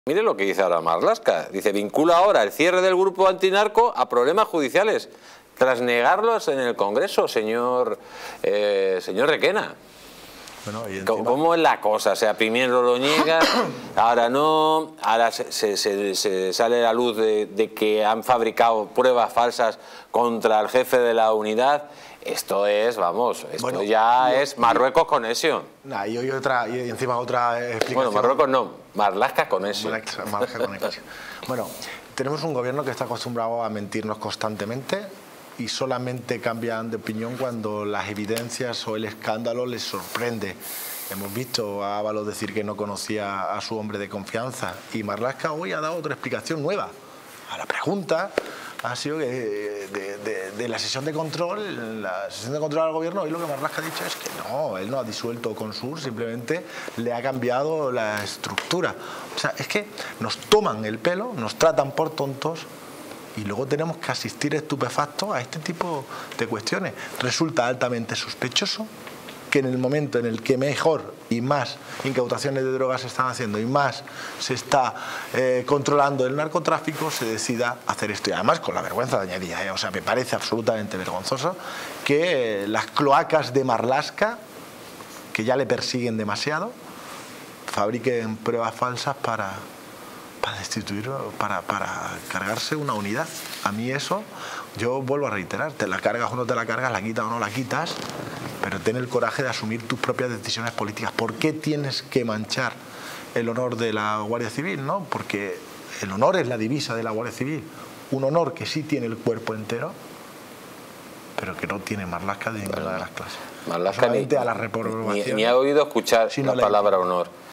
Mire lo que dice ahora Marlaska. Dice, vincula ahora el cierre del grupo antinarco a problemas judiciales, tras negarlos en el Congreso, señor Requena. Bueno, y encima... ¿Cómo es la cosa? O sea, primero lo niega, ahora no, ahora se sale a la luz de que han fabricado pruebas falsas contra el jefe de la unidad. Esto es, vamos, esto bueno, es Marruecos Connection. Nah, y encima otra explicación. Bueno, Marruecos no, Marlaska Connection. Marlaska Connection. Bueno, tenemos un gobierno que está acostumbrado a mentirnos constantemente y solamente cambian de opinión cuando las evidencias o el escándalo les sorprende. Hemos visto a Ábalos decir que no conocía a su hombre de confianza y Marlaska hoy ha dado otra explicación nueva. A la pregunta ha sido que de la sesión de control, al gobierno, hoy lo que Marlaska ha dicho es que no, él no ha disuelto Consur, simplemente le ha cambiado la estructura. O sea, es que nos toman el pelo, nos tratan por tontos y luego tenemos que asistir estupefactos a este tipo de cuestiones. Resulta altamente sospechoso que en el momento en el que mejor y más incautaciones de drogas se están haciendo y más se está controlando el narcotráfico, se decida hacer esto. Y además con la vergüenza de añadir, o sea, me parece absolutamente vergonzoso que las cloacas de Marlaska, que ya le persiguen demasiado, fabriquen pruebas falsas para destituir, para cargarse una unidad. A mí eso, yo vuelvo a reiterar, te la cargas o no te la cargas, la quitas o no la quitas, pero ten el coraje de asumir tus propias decisiones políticas. ¿Por qué tienes que manchar el honor de la Guardia Civil? ¿No? Porque el honor es la divisa de la Guardia Civil. Un honor que sí tiene el cuerpo entero, pero que no tiene Marlaska de ninguna de las clases. Marlaska a la reprobación. Ni ha oído escuchar la palabra honor.